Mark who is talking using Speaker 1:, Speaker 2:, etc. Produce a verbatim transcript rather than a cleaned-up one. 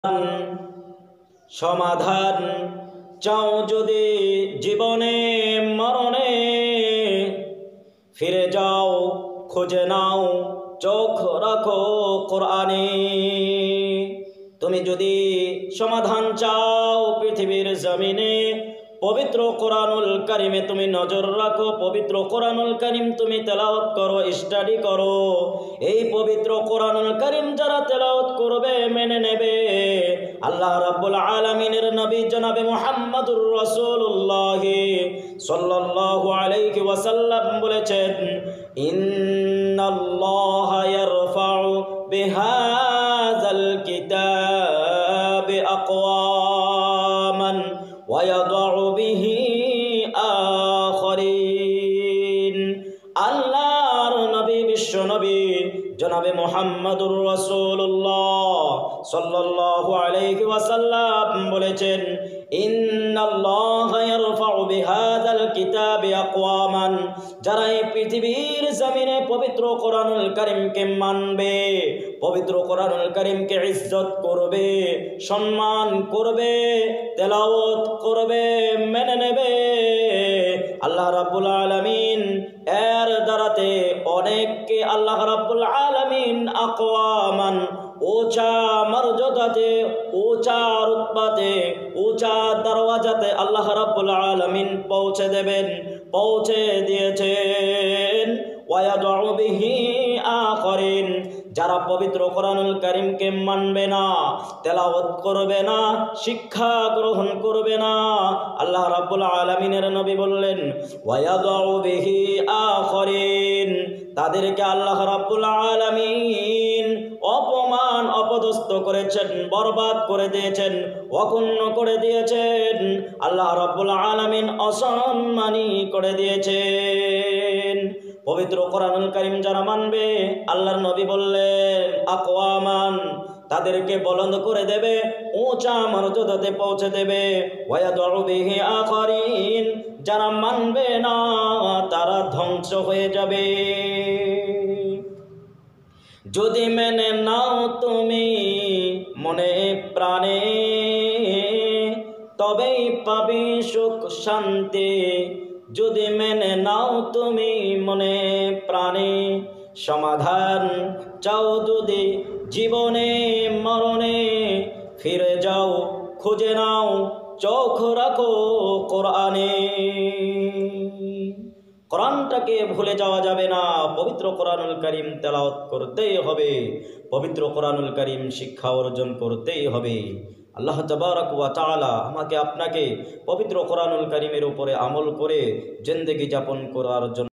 Speaker 1: সমাধান চাও যদি জীবনে মরণে, ফিরে যাও খুঁজে নাও চোখ রাখো কোরআনে। তুমি যদি সমাধান চাও পৃথিবীর জমিনে, পবিত্র কোরআনুল কারিমে তুমি নজর রাখো, পবিত্র কোরআনুল কারিম তুমি তেলাওয়াত করো, স্টাডি করো। এই পবিত্র কোরআনুল কারিম যারা তেলাওয়াত করবে, মেনে নেবে, আল্লাহ রাব্বুল আলামিনের নবী জনাবে মুহাম্মদুর রাসূলুল্লাহ সাল্লাল্লাহু আলাইহি ওয়াসাল্লাম বলেছেন, ইন্নাল্লাহা ইয়ারফাউ বিহাযাল কিতাবি আকওয়ামান ওয়া ইয়াদউ বিহি আখারিন। আল্লাহর নবী বিশ্ব নবী জনাবে মুহাম্মদুর রাসূলুল্লাহ সাল্লাল্লাহু আলাইহি ওয়াসাল্লাম বলেছেন, ইন্নাল্লাহা ইয়ারফাউ বিহাযাল কিতাবি আকওয়ামান। যারা এই পৃথিবীর জমিনে পবিত্র কোরআনুল কারীমকে মানবে, পবিত্র কোরআনুল কারীমকে ইজ্জত করবে, সম্মান করবে, তেলাওয়াত করবে, মেনে নেবে, আল্লাহ রাব্বুল আলামিন এর দ্বারাতে অনেককে আল্লাহ রাব্বুল আলামিন আকওয়ামান উঁচা মর্যাদাতে, উঁচা রুতবাতে, উঁচা দরওয়াজাতে আল্লাহ রাব্বুল আলামিন পৌঁছে দেবেন, পৌঁছে দিয়েছেন। ওয়ায়াদউ বিহি আখারিন। যারা পবিত্র কোরআনুল কারীমকে মানবে না, তেলাওয়াত করবে না, শিক্ষা গ্রহণ করবে না, আল্লাহ রাব্বুল আলামিনের নবী বললেন, ওয়ায়াদউ বিহি আখারিন, তাদেরকে আল্লাহ রাব্বুল আলামিন অপমান অপদস্থ করেছেন, বরবাদ করে দিয়েছেন, অক্ষুণ্ণ করে দিয়েছেন, আল্লাহ রাব্বুল আলামিন অসম্মানী করে দিয়েছেন। পবিত্র কোরআনুল কারীম যারা মানবে, আল্লাহর নবী বললেন আকওয়ামান, তাদেরকে বুলন্দ করে দেবে, উঁচা মর্যাদাতে পৌঁছে দেবে। ওয়ায়াদউ বিহি আখারিন, যারা মানবে না তারা ধ্বংস হয়ে যাবে। যদি মেনে নাও তুমি মনে প্রাণে, তবেই পাবে সুখ শান্তি। যদি মেনে নাও তুমি মনে প্রাণে, সমাধান চাও যদি জীবনে মরণে, ফিরে যাও খুঁজে নাও চোখ রাখো কোরআনে। কোরআনটাকে ভুলে যাওয়া যাবে না, পবিত্র কোরআনুল কারীম তেলাওয়াত করতেই হবে, পবিত্র কোরআনুল কারীম শিক্ষা অর্জন করতেই হবে। আল্লাহ তাবারক ওয়া তাআলা আমাকে আপনাকে পবিত্র কোরআনুল কারীমের উপরে আমল করে জিন্দেগি যাপন করার জন্য